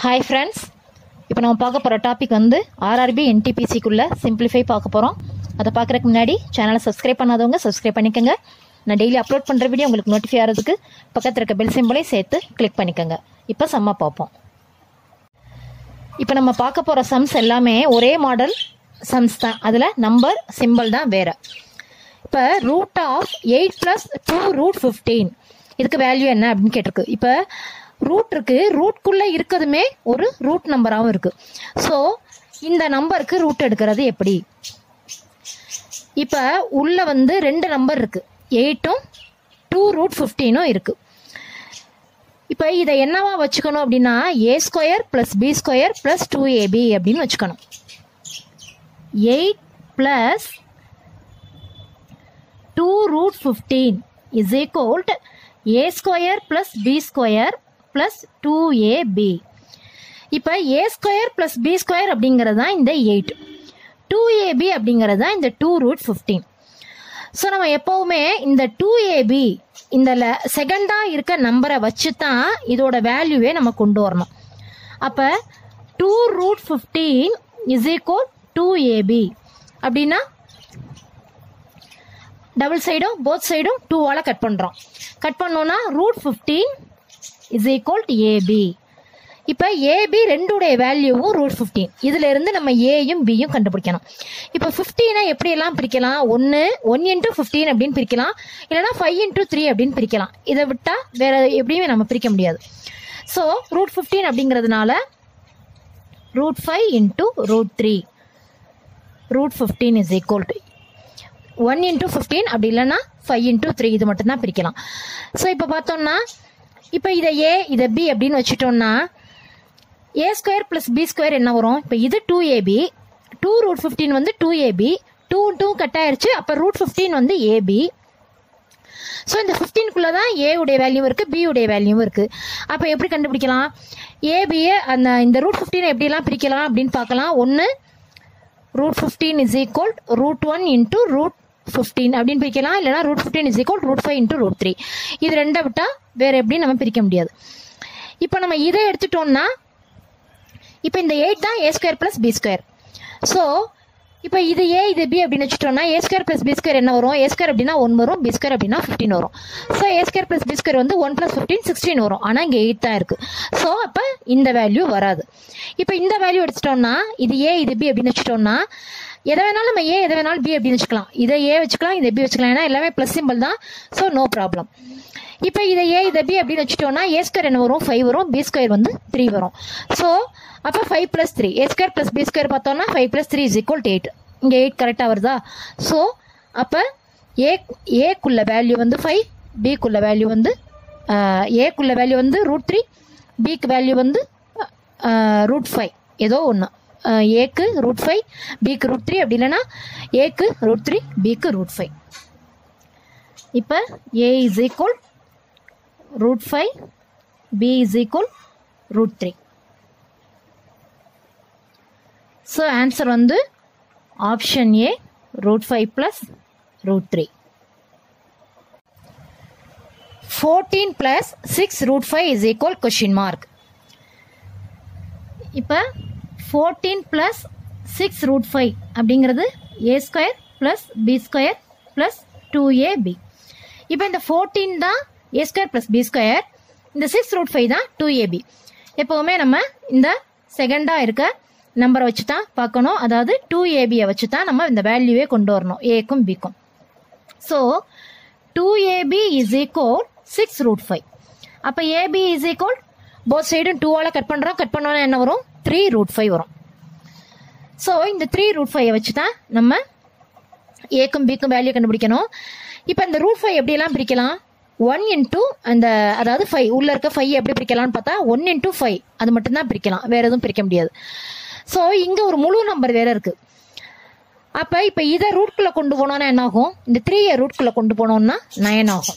Hi friends, இப்போ நம்ம பார்க்க போற டாபிக் வந்து RRB Ntpc குள்ள சிம்பிளிஃபை பார்க்க போறோம். அத பார்க்கறதுக்கு முன்னாடி சேனலை சப்ஸ்கிரைப் பண்ணாதவங்க சப்ஸ்கிரைப் பண்ணிக்கங்க. நான் டெய்லி அப்லோட் பண்ற வீடியோ உங்களுக்கு நோட்டிஃபை ஆகிறதுக்கு பக்கத்துல இருக்க பெல் சிம்பலை சேர்த்து கிளிக் பண்ணிக்கங்க. இப்போ சம்ம பார்ப்போம். இப்போ நம்ம பார்க்க போற சம்ஸ் எல்லாமே ஒரே மாடல் சம்ஸ் தான். அதுல நம்பர் சிம்பல் தான் வேற. இப்போ ரூட் ஆஃப் 8 + 2 √15 இதுக்கு வேல்யூ என்ன அப்படின்னு கேட்டிருக்கு. இப்போ ரூட் இருக்கு, ரூட்குள்ள இருக்கிறதுமே ஒரு ரூட் நம்பராகவும் இருக்கு. ஸோ இந்த நம்பருக்கு ரூட் எடுக்கிறது எப்படி? இப்ப உள்ள வந்து ரெண்டு நம்பர் இருக்கு, 8ம் 2 √15 இருக்கு. இப்ப இதை என்னவா வச்சுக்கணும் அப்படின்னா a² + b² + 2ab அப்படின்னு வச்சுக்கணும். 8 + 2 √15 is equal to a² + b² + 2ab. இப்ப a² + b² அப்படிங்கிறது தான் இந்த 8, 2ab அப்படிங்கிறது தான் இந்த 2 √15. ஸோ நம்ம எப்பவுமே இந்த 2ab இந்த செகண்டா இருக்க நம்பரை வச்சு தான் இதோட வேல்யூவே நம்ம கொண்டு வரணும். அப்ப 2 √15 is equal 2ab அப்படின்னா டபுள் சைடும் போத் சைடும் 2ஆல கட் பண்றோம். கட் பண்ணோம்னா √15 is equal to ab. இப்ப ab ரெண்டுடைய வேல்யூவும் √15. இதுல இருந்து நம்ம ஏயும் பியும் கண்டுபிடிக்கணும். இப்ப 15 எப்படி எல்லாம் பிரிக்கலாம்? 1 × 15 அப்படின்னு பிரிக்கலாம், இல்லைன்னா 5 × 3 அப்படின்னு பிரிக்கலாம். இதை விட்டா வேற எப்படியுமே நம்ம பிரிக்க முடியாது. ஸோ √15 அப்படிங்கிறதுனால √5 × √3 √15 is equal to 1 × 15 அப்படி இல்லைன்னா 5 × 3 இது மட்டும் தான் பிரிக்கலாம். ஸோ இப்போ பார்த்தோம்னா இப்போ இதை ஏ இதை பி அப்படின்னு வச்சுட்டோம்னா a² + b² என்ன வரும்? இப்போ இது 2ab, 2 √15 வந்து 2ab, 2 2 கட் ஆயிருச்சு. அப்போ √15 வந்து ab. ஸோ இந்த 15குள்ள தான் a உடைய வேல்யூ இருக்கு, b உடைய வேல்யூ இருக்கு. அப்போ எப்படி கண்டுபிடிக்கலாம்? ab இந்த √15 எப்படிலாம் பிரிக்கலாம் அப்படின்னு பார்க்கலாம். ஒன்று √15 is equal √1 × √15 அப்படின்னு பிரிக்கலாம், இல்லைனா √15 is equal √5 × √3. இது ரெண்டை விட்டா வேற எப்படி நம்ம பிரிக்க முடியாது. இப்போ நம்ம இதை எடுத்துட்டோம்னா இப்போ இந்த 8 தான் a² + b². ஸோ இப்போ இது a இது b அப்படின்னு வச்சுட்டோம்னா a² + b² என்ன வரும்? a² அப்படின்னா 1 வரும், b² அப்படின்னா 15 வரும். ஸோ a² + b² வந்து 1 + 15 16 வரும். ஆனால் இங்கே 8 தான் இருக்கு. ஸோ அப்போ இந்த வேல்யூ வராது. இப்போ இந்த வேல்யூ எடுத்துட்டோம்னா இது a இது b அப்படின்னு வச்சுட்டோம்னா எதை வேணாலும் நம்ம a எதை வேணாலும் b அப்படின்னு வச்சுக்கலாம். இதை a வச்சுக்கலாம், இதை b வச்சுக்கலாம், ஏன்னா எல்லாமே ப்ளஸ் சிம்பிள் தான். So no problem. இப்போ இதை a இதை b அப்படின்னு வச்சுட்டோம்னா a² என்ன வரும்? 5 வரும், b² வந்து 3 வரும். ஸோ அப்போ 5 + 3 a² + b² பார்த்தோம்னா 5 + 3 is equal to 8. இங்கே 8 கரெக்டாக வருதா? ஸோ அப்போ ஏக்குள்ள வேல்யூ வந்து 5, பிக்குள்ள வேல்யூ வந்து ஏக்குள்ள வேல்யூ வந்து √3, பிக்கு வேல்யூ வந்து √5. ஏதோ ஒன்று, ஏக்கு √5, பிக்கு √3, அப்படி இல்லைன்னா ஏக்கு √3, பிக்கு √5. இப்போ a is equal √5, b is equal √3. So answer வந்து ஆப்ஷன் ஏ √5 + √3. 14 + 6 √5 is equal (?). இப்போ 14 + 6 √5 அப்படிங்கிறது a² + b² + 2ab. இப்போ இந்த 14 தான் a² + b², இந்த 6 √5 தான் 2ab. எப்பவுமே நம்ம இந்த செகண்டா இருக்க நம்பரை வச்சு தான் பார்க்கணும். அதாவது 2ab வச்சு தான் நம்ம இந்த வேல்யூவே கொண்டு வரணும் ஏக்கும் பிக்கும். So 2ab is equal 6 √5. அப்போ ab is equal போத் சைடும் 2ஆல கட் பண்ணுறோம். கட் பண்ணோன்னா என்ன வரும்? 3 √5 வரும். ஸோ இந்த 3 √5 வச்சு தான் நம்ம ஏக்கும் பிக்கும் வேல்யூ கண்டுபிடிக்கணும். இப்போ இந்த √5 எப்படியெல்லாம் பிரிக்கலாம்? 1 × அந்த அதாவது 5 உள்ள இருக்க 5 எப்படி பிரிக்கலாம்னு பார்த்தா 1 × 5 அது மட்டும்தான் பிரிக்கலாம், வேற எதுவும் பிரிக்க முடியாது. ஸோ இங்க ஒரு முழு நம்பர் வேற இருக்கு. அப்ப இப்ப இதை ரூட்குள்ள கொண்டு போனோம்னா என்ன ஆகும்? இந்த 3 ரூட்குள்ள கொண்டு போனோம்னா 9 ஆகும்.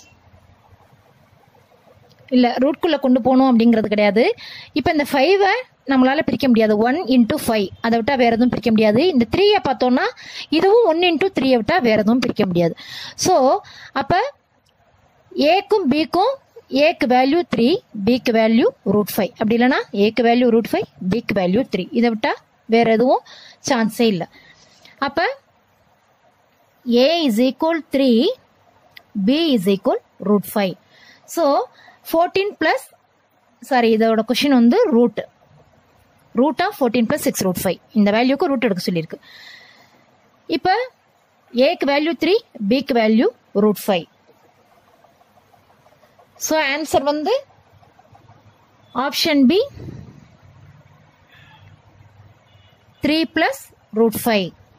இல்ல ரூட்குள்ள கொண்டு போகணும் அப்படிங்கிறது கிடையாது. இப்ப இந்த 5 நம்மளால பிரிக்க முடியாது. 1 × 5 அதை விட்டா வேற எதுவும் பிரிக்க முடியாது. இந்த 3 பார்த்தோம்னா இதுவும் 1 × 3 விட்டா வேற எதுவும் பிரிக்க முடியாது. ஸோ அப்ப ஏக்கும் பிக்கும் ஏக்கு வேல்யூ 3, பிக்கு வேல்யூ √5. அப்படி இல்லைனா ஏக்கு வேல்யூ √5, பிக்கு வேல்யூ 3. இதை விட்டா வேற எதுவும் சான்ஸே இல்லை. அப்போ a is equal 3, b is equal √5. So 14 plus இதோட கொஷின் வந்து ரூட் ஆஃப் 14 plus 6 √5. இந்த வேல்யூக்கு ரூட் எடுக்க சொல்லியிருக்கு. இப்போ ஏக்கு வேல்யூ 3, பிக்கு வேல்யூ √5. ஸோ ஆன்சர் வந்து ஆப்ஷன் பி 3 plus √5.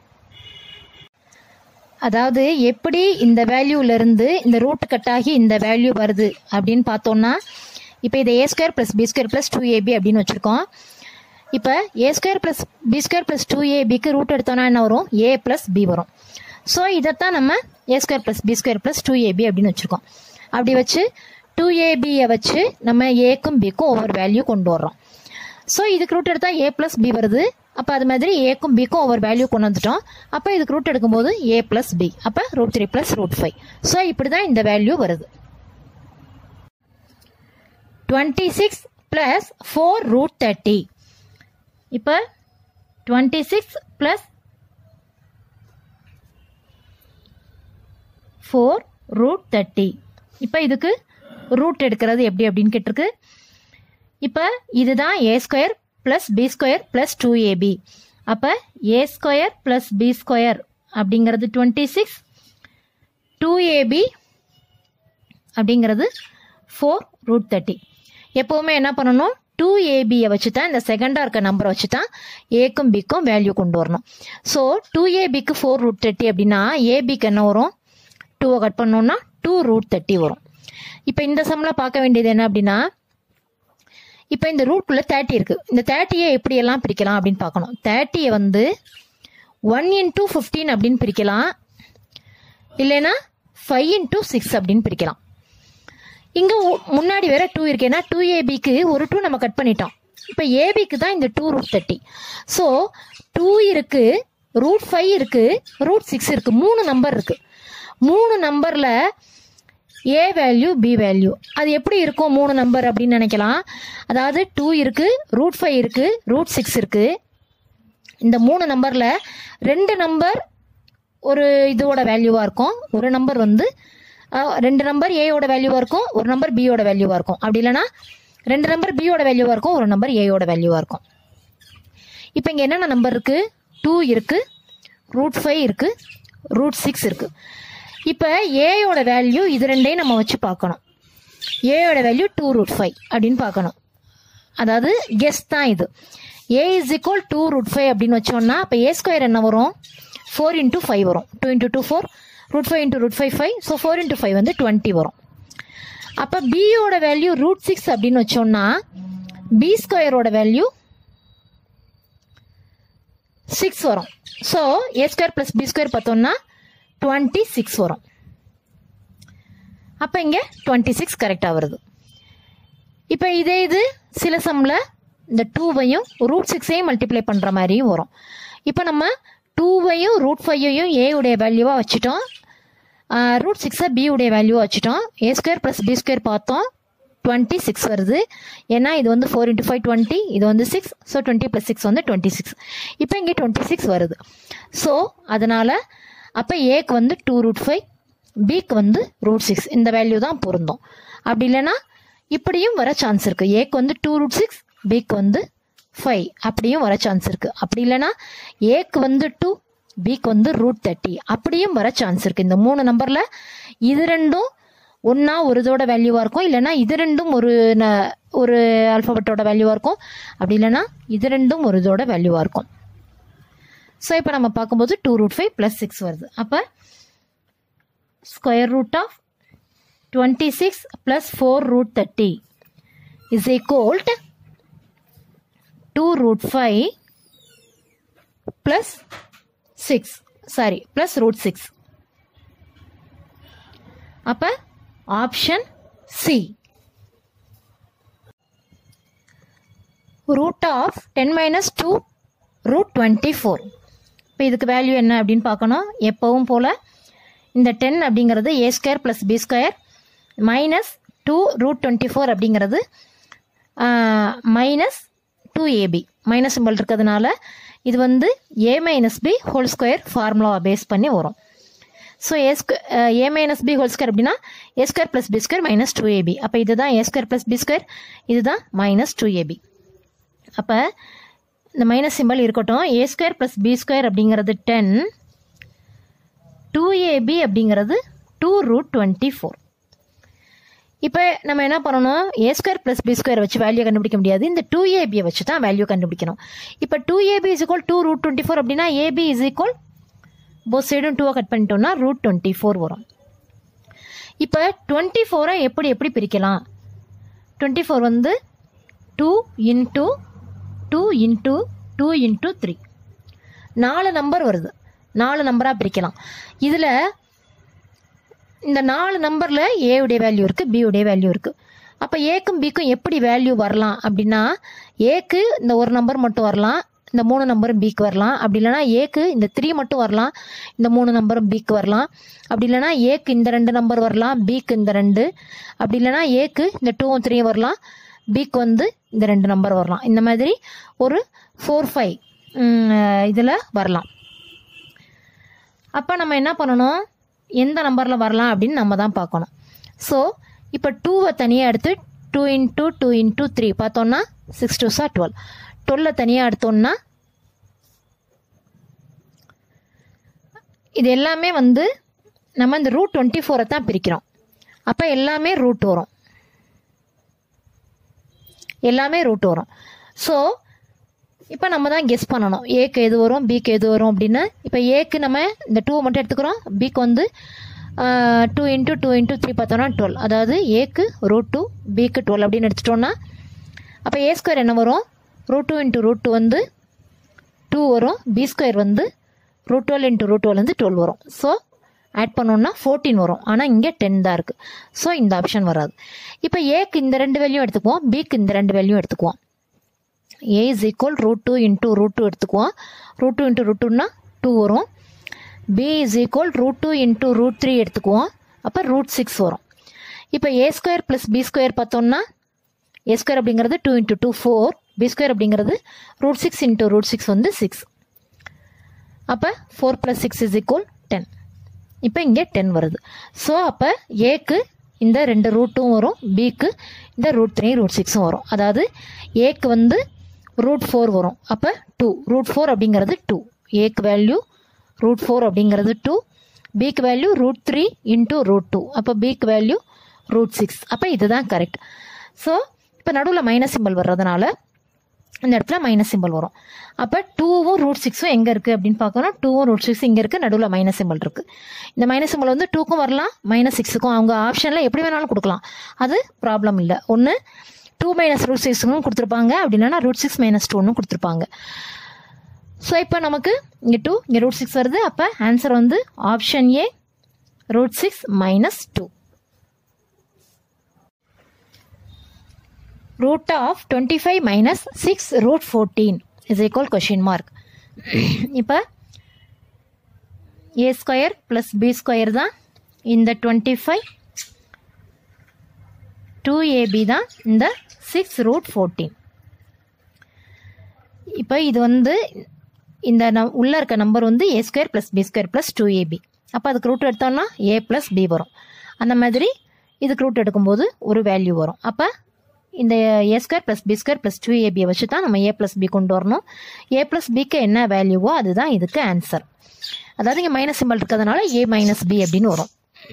அதாவது எப்படி இந்த வேல்யூல இருந்து இந்த ரூட் கட் ஆகி இந்த வேல்யூ வருது அப்படின்னு பார்த்தோம்னா, இப்போ இதை a² + b² + 2ab அப்படின்னு வச்சிருக்கோம். இப்போ a² + b² + 2abக்கு ரூட் எடுத்தோம்னா என்ன வரும்? a + b வரும். ஸோ இதைத்தான் நம்ம a² + b² + 2ab அப்படின்னு வச்சிருக்கோம். அப்படி வச்சு 2ab வச்சு நம்ம ஏக்கும் பிக்கும் ஒவ்வொரு வேல்யூ கொண்டு வர்றோம். ஸோ இதுக்கு ரூட் எடுத்தால் a + b வருது. அப்போ அது மாதிரி ஏக்கும் பிக்கும் ஒவ்வொரு வேல்யூ கொண்டு வந்துட்டோம். அப்போ இதுக்கு ரூட் எடுக்கும்போது a + b. அப்போ √3 + √5. ஸோ இப்படி தான் இந்த வேல்யூ வருது. 26 + 4 √30. இப்போ 26 + 4 √30. இப்போ இதுக்கு ரூட் எடுக்கிறது எப்படி அப்படின்னு கேட்டிருக்கு. இப்போ இதுதான் a² + b² + 2ab. அப்போ a² + b² அப்படிங்கிறது 26, 2ab அப்படிங்கிறது 4 √30. எப்போவுமே என்ன பண்ணணும்? 2ab வச்சு தான் இந்த செகண்டாக இருக்க நம்பரை வச்சு தான் ஏக்கும் பிக்கும் வேல்யூ கொண்டு வரணும். ஸோ 2abக்கு 4 √30 அப்படின்னா ஏபிக்கு என்ன வரும்? 2 கட் பண்ணோம்னா 2 √30 வரும். இப்போ இந்த சம்மில் பார்க்க வேண்டியது என்ன அப்படின்னா, இப்போ இந்த ரூட்குள்ளே 30 இருக்குது. இந்த 30யை எப்படியெல்லாம் பிரிக்கலாம் அப்படின்னு பார்க்கணும். 30யை வந்து 1 × 15 அப்படின்னு பிரிக்கலாம், இல்லைன்னா 5 × 6 அப்படின்னு பிரிக்கலாம். இங்கே முன்னாடி வேற 2 இருக்கு. ஏன்னா 2abக்கு ஒரு 2 நம்ம கட் பண்ணிட்டோம். இப்போ ஏபிக்கு தான் இந்த 2 √30. ஸோ 2 இருக்கு, √5 இருக்கு, √6 இருக்கு. 3 நம்பர் இருக்கு. 3 நம்பர்ல ஏ வேல்யூ, பி வேல்யூ அது எப்படி இருக்கும் 3 நம்பர் அப்படின்னு நினைக்கலாம். அதாவது 2 இருக்கு, √5 இருக்கு, √6 இருக்கு. இந்த 3 நம்பர்ல 2 நம்பர் ஒரு இதோட வேல்யூவா இருக்கும், ஒரு நம்பர் வந்து 2 நம்பர் ஏயோட வேல்யூவா இருக்கும், ஒரு நம்பர் பியோட வேல்யூவா இருக்கும். அப்படி இல்லைன்னா 2 நம்பர் பியோட வேல்யூவா இருக்கும், ஒரு நம்பர் ஏயோட வேல்யூவா இருக்கும். இப்போ இங்க என்னென்ன நம்பர் இருக்கு? 2 இருக்கு, √5 இருக்கு, √6 இருக்கு. இப்போ ஏயோட வேல்யூ இது ரெண்டையும் நம்ம வச்சு பார்க்கணும். ஏயோட வேல்யூ 2 √5 அப்படின்னு பார்க்கணும். அதாவது கெஸ் தான் இது. a is equal 2 √5 அப்படின்னு வச்சோம்னா அப்போ a² என்ன வரும்? 4 × 5 வரும். 2 × 2 4, √5 × √5 5. ஸோ 4 × 5 வந்து 20 வரும். அப்போ பியோட வேல்யூ √6 அப்படின்னு வச்சோம்னா b² வேல்யூ 6 வரும். ஸோ a² + b² பார்த்தோம்னா 26 வரும். அப்போ இங்கே 26 கரெக்டாக வருது. இப்போ இதே இது சில சம்மில் இந்த 2வையும் √6ஐயும் மல்டிப்ளை பண்ணுற மாதிரியும் வரும். இப்போ நம்ம 2வையும் √5ஐயும் ஏ உடைய வேல்யூவாக வச்சுட்டோம், √6ஐ பி உடைய வேல்யூவாக வச்சுட்டோம். a² + b² பார்த்தோம், 26 வருது. ஏன்னா இது வந்து 4 × 5 20, இது வந்து 6. ஸோ 20 + 6 வந்து 26. இப்போ இங்கே 26 வருது. ஸோ அதனால் அப்போ ஏக்கு வந்து 2 √5, பிக்கு வந்து √6. இந்த வேல்யூ தான் பொருந்தும். அப்படி இல்லைன்னா இப்படியும் வர சான்ஸ் இருக்குது. ஏக்கு வந்து 2 √6, பிக்கு வந்து 5 அப்படியும் வர சான்ஸ் இருக்குது. அப்படி இல்லைன்னா ஏக்கு வந்து 2, பிக்கு வந்து √30 அப்படியும் வர சான்ஸ் இருக்குது. இந்த 3 நம்பரில் இது ரெண்டும் ஒன்றா ஒரு இதோட வேல்யூவாக இருக்கும், இல்லைன்னா இது ரெண்டும் ஒரு ஆல்ஃபபெட்டோட வேல்யூவாக இருக்கும். அப்படி இல்லைன்னா இது ரெண்டும் ஒரு இதோட வேல்யூவாக இருக்கும். ஸோ இப்போ நம்ம பார்க்கும்போது 2 √5 + 6 வருது. அப்போ √26 + 4 √30 is equal to 2 √5 plus 6. Sorry, plus √6. அப்போ ஆப்ஷன் சி. Root of 10 - 2 √24. இப்போ இதுக்கு வேல்யூ என்ன அப்படின்னு பார்க்கணும். எப்பவும் போல் இந்த 10 அப்படிங்கிறது a² + b² - 2 ரூட் 24 அப்படிங்கிறது மைனஸ் 2ab மைனஸ் சிம்பிள் இருக்கிறதுனால இது வந்து a minus B whole square ஃபார்முலாவை பேஸ் பண்ணி வரும். So a minus B whole square அப்படின்னா a square plus B square minus 2ab. அப்போ இதுதான் a square plus B square, இதுதான் மைனஸ் 2ab. அப்போ இந்த மைனஸ் சிம்பிள் இருக்கட்டும். a square plus B square அப்படிங்கிறது 10, 2ab அப்படிங்கிறது 2 ரூட் 24. இப்போ நம்ம என்ன பண்ணணும், a square plus B square வச்சு வேல்யூ கண்டுபிடிக்க முடியாது, இந்த 2ab வச்சு தான் வேல்யூ கண்டுபிடிக்கணும். இப்போ 2ab இஸ் ஈக்குவல் 2 ரூட் 24 அப்படின்னா ab இஸ் ஈக்குவல் போத் சைடும் 2 கட் பண்ணிட்டோம்னா ரூட் 24 வரும். இப்போ 24 எப்படி எப்படி பிரிக்கலாம்? 24 வந்து 2 இன்ட்டு 2 இன்ட்டு 2 இன்ட்டு 3 4 நம்பர் வருது, 4 நம்பராக பிரிக்கலாம். இதில் இந்த 4 நம்பரில் a உடைய வேல்யூ இருக்குது, b உடைய வேல்யூ இருக்குது. அப்போ ஏக்கும் பிக்கும் எப்படி வேல்யூ வரலாம் அப்படின்னா, ஏக்கு இந்த ஒரு நம்பர் மட்டும் வரலாம், இந்த 3 நம்பரும் பிக்கு வரலாம். அப்படி இல்லைனா ஏக்கு இந்த 3 மட்டும் வரலாம், இந்த 3 நம்பரும் பிக்கு வரலாம். அப்படி இல்லைனா ஏக்கு இந்த 2 நம்பர் வரலாம், பிக்கு இந்த 2. அப்படி இல்லைனா ஏக்கு இந்த 2 3 வரலாம், பிக்கு வந்து இந்த 2 நம்பர் வரலாம். இந்த மாதிரி ஒரு 4 5 இதில் வரலாம். அப்போ நம்ம என்ன பண்ணணும், எந்த நம்பரில் வரலாம் அப்படின்னு நம்ம தான் பார்க்கணும். ஸோ இப்போ 2வை தனியாக எடுத்து 2 இன்ட்டு 2 இன்ட்டு 3 பார்த்தோன்னா 6 2 12. 12 தனியாக எடுத்தோம்னா இது எல்லாமே வந்து நம்ம இந்த ரூட் 24 தான் பிரிக்கிறோம். அப்போ எல்லாமே ரூட் வரும், எல்லாமே ரூட் வரும். ஸோ இப்போ நம்ம தான் கெஸ் பண்ணணும் ஏக்கு எது வரும் பிக்கு எது வரும் அப்படின்னு. இப்போ ஏக்கு நம்ம இந்த 2 மட்டும் எடுத்துக்கிறோம், பிக்கு வந்து 2 இன்ட்டு 2 இன்ட்டு 3 பார்த்தோன்னா 12. அதாவது ஏக்கு ரூட் 2 பிக்கு 12 அப்படின்னு எடுத்துட்டோம்னா அப்போ ஏ ஸ்கொயர் என்ன வரும், ரூட் 2 இன்ட்டு ரூட் 2 வந்து 2 வரும், பி ஸ்கொயர் வந்து ரூட் 12 இன்ட்டு ரூட் 12 வந்து 12 வரும். ஸோ ஆட் பண்ணோன்னா 14 வரும். ஆனால் இங்கே 10 தான் இருக்குது. ஸோ இந்த ஆப்ஷன் வராது. இப்போ ஏக்கு இந்த 2 வேல்யூ எடுத்துக்குவோம், பிக்கு இந்த 2 வேல்யூ எடுத்துக்குவோம். a is equal root 2 into root 2 எடுத்துக்குவோம். root 2 into root 2னா 2 வரும். b is equal root 2 into root 3 எடுத்துக்குவோம். அப்போ root 6 வரும். இப்போ a square plus b square பார்த்தோம்னா a ஸ்கொயர் அப்படிங்கிறது 2 into 2 4, b ஸ்கொயர் அப்படிங்கிறது root 6 into root 6 வந்து 6. அப்போ 4 plus 6 is equal 10. இப்போ இங்கே 10 வருது. ஸோ அப்போ ஏக்கு இந்த 2 ரூட்டும் வரும், பிக்கு இந்த ரூட் 3 ரூட் 6 வரும். அதாவது ஏக்கு வந்து ரூட் 4 வரும். அப்போ 2 ரூட் 4 அப்படிங்கிறது 2, ஏக்கு வேல்யூ ரூட் 4 அப்படிங்கிறது 2, பிக்கு வேல்யூ ரூட் 3 இன்ட்டு ரூட் 2, அப்போ பிக்கு வேல்யூ ரூட் 6. அப்போ இதுதான் கரெக்ட். ஸோ இப்போ நடுவில் மைனஸ் சிம்பிள் வர்றதுனால இந்த இடத்துல மைனஸ் சிம்பிள் வரும். அப்போ 2வும் ரூட் 6ம் எங்கே இருக்குது அப்படின்னு பார்க்கணும். 2வும் ரூட் 6 இங்கே இருக்குது, நடுவில் மைனஸ் சிம்பிள் இருக்குது. இந்த மைனஸ் சிம்பிள் வந்து 2க்கும் வரலாம், மைனஸ் 6க்கும் அவங்க ஆப்ஷனில் எப்படி வேணாலும் கொடுக்கலாம், அது ப்ராப்ளம் இல்லை. ஒன்று 2 மைனஸ் ரூட் 6ன்னு கொடுத்துருப்பாங்க, அப்படி இல்லைன்னா ரூட் 6 மைனஸ் 2ன்னு கொடுத்துருப்பாங்க. ஸோ இப்போ நமக்கு இங்கே 2 இங்கே ரூட் 6 வருது. அப்போ ஆன்சர் வந்து option A root 6 minus 2. root of 25 minus 6 root 14 is equal question mark. இப்போ a square plus b square தான் இந்த 25, 2ab தான் இந்த 6 root 14. இப்போ இது வந்து இந்த உள்ள இருக்க நம்பர் வந்து a square plus b square plus 2ab. அப்போ அதுக்கு ரூட் எடுத்தோம்னா a plus b வரும். அந்த மாதிரி இதுக்கு ரூட் எடுக்கும்போது ஒரு வேல்யூ வரும். அப்போ இந்த a square plus B square plus 2ab வச்சு தான் நம்ம a ப்ளஸ் பி கொண்டு வரணும். a ப்ளஸ் பிக்கு என்ன வேல்யூவோ அதுதான் இதுக்கு ஆன்சர். அதாவது இங்கே மைனஸ் சிம்பிள் இருக்கிறதுனால a மைனஸ் பி அப்படின்னு வரும்.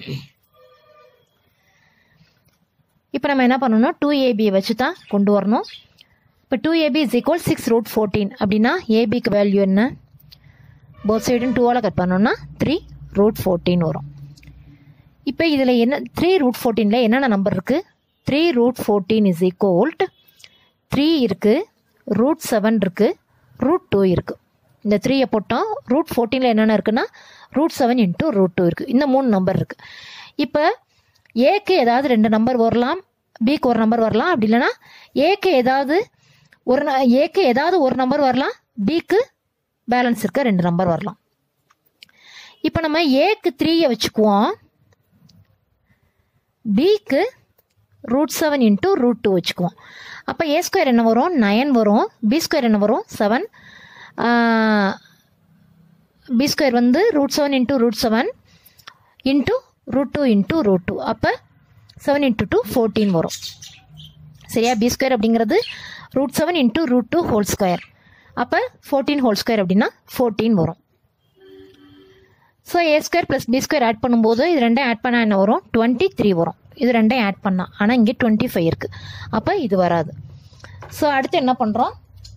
இப்போ நம்ம என்ன பண்ணணும், 2ab வச்சு தான் கொண்டு வரணும். இப்போ 2ab இஸ் ஈக்குவல் 6 ரூட் 14 அப்படின்னா ஏபிக்கு வேல்யூ என்ன, போத் சைடும் 2ஆல் கட் பண்ணோம்னா 3 ரூட் 14 வரும். இப்போ இதில் என்ன 3 ரூட் 14ல் என்னென்ன நம்பர் இருக்குது, 3 root 14 is equal to 3 இருக்குது, root 7 இருக்குது, root 2 இருக்குது. இந்த 3 போட்டோம். root 14ல் என்னென்ன இருக்குன்னா root 7 into root 2 இருக்குது. இந்த 3 நம்பர் இருக்குது. இப்போ ஏக்கு ஏதாவது 2 நம்பர் வரலாம், பிக்கு ஒரு நம்பர் வரலாம், அப்படி இல்லைன்னா ஏக்கு ஏதாவது ஒரு நம்பர் வரலாம், பிக்கு பேலன்ஸ் இருக்க 2 நம்பர் வரலாம். இப்போ நம்ம ஏக்கு 3யை வச்சுக்குவோம், பிக்கு ரூட் 7 இன்ட்டு ரூட் 2 வச்சுக்குவோம். அப்போ ஏ ஸ்கொயர் என்ன வரும் 9 வரும், பி ஸ்கொயர் என்ன வரும் 7, பி ஸ்கொயர் வந்து root 7 into root 7 into root 2 into root 2, அப்போ 7 இன்ட்டு 2 14 வரும். சரியா? பி ஸ்கொயர் அப்படிங்கிறது root 7 into root 2 whole square, அப்போ 14 ஹோல் ஸ்கொயர் அப்படின்னா 14 வரும். So A square plus B square add பண்ணும்போது இது ரெண்டையும் ஆட் பண்ணால் என்ன வரும் 23 வரும். இது ரெண்டையும் ஆட் பண்ணால், ஆனால் இங்கே 25 இருக்குது, அப்போ இது வராது. ஸோ அடுத்து என்ன பண்ணுறோம்,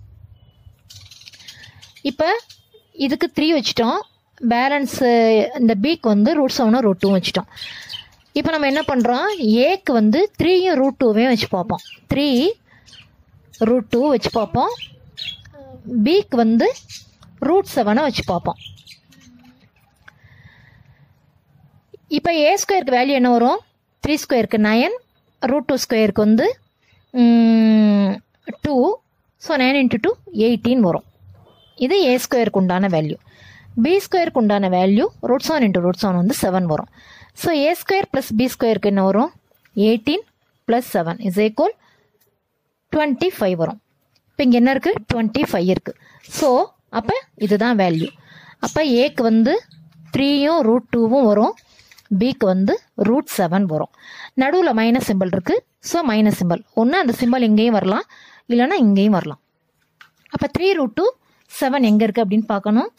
இப்போ இதுக்கு 3 வச்சுட்டோம், பேலன்ஸு இந்த பிக்கு வந்து ரூட் 7 ரூட் 2 வச்சுட்டோம். இப்போ நம்ம என்ன பண்ணுறோம், ஏக்கு வந்து 3 ரூட் 2 வச்சு பார்ப்போம், 3 ரூட் 2 வச்சு பார்ப்போம், பிக்கு வந்து ரூட் 7 வச்சு பார்ப்போம். இப்போ ஏ ஸ்கொயருக்கு வேல்யூ என்ன வரும் 3 ஸ்கொயருக்கு 9, ரூட் 2 ஸ்கொயருக்கு வந்து 2, ஸோ 9 இன்ட்டு 2 18 வரும். இது ஏ ஸ்கொயருக்கு உண்டான வேல்யூ. பி ஸ்கொயருக்கு உண்டான வேல்யூ ரூட் 7 இன்ட்டு ரூட் 7 வந்து 7 வரும். So A square plus B ஸ்கொயருக்கு என்ன வரும் 18 ப்ளஸ் 7 இஸ் ஈக்குவல் 25 வரும். இப்போ இங்கே என்ன இருக்குது 25 இருக்குது. ஸோ அப்போ இதுதான் வேல்யூ. அப்போ ஏக்கு வந்து 3யும் ரூட் 2வும் வரும், பிக்கு வந்து ரூட் 7 வரும். நடுவில் மைனஸ் சிம்பிள் இருக்குது, ஸோ மைனஸ் சிம்பிள் ஒன்று அந்த சிம்பிள் இங்கேயும் வரலாம், இல்லைன்னா இங்கேயும் வரலாம். அப்போ 3 ரூட் 2 7 எங்கே இருக்குது அப்படின்னு பார்க்கணும்.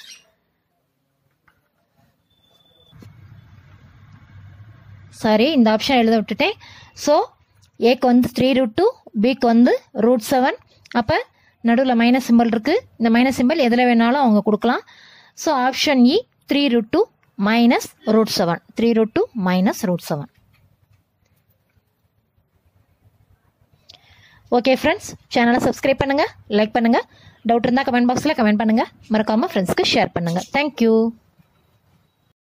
சாரி, இந்த ஆப்ஷன் எழுத விட்டுட்டேன். ஸோ ஏக்கு வந்து 3 ரூட் 2, பிக்கு வந்து ரூட் 7, அப்போ நடுவில் மைனஸ் சிம்பிள் இருக்குது. இந்த மைனஸ் சிம்பிள் எதில் வேணாலும் அவங்க கொடுக்கலாம். So option E 3 root 2 minus root 7, 3 root 2 minus root 7. Okay friends, சேனலை சப்ஸ்கிரைப் பண்ணுங்கள், லைக் பண்ணுங்கள், டவுட் இருந்தால் கமெண்ட் பாக்ஸில் கமெண்ட் பண்ணுங்கள், மறக்காமல் ஃப்ரெண்ட்ஸ்க்கு ஷேர் பண்ணுங்கள். தேங்க்யூ.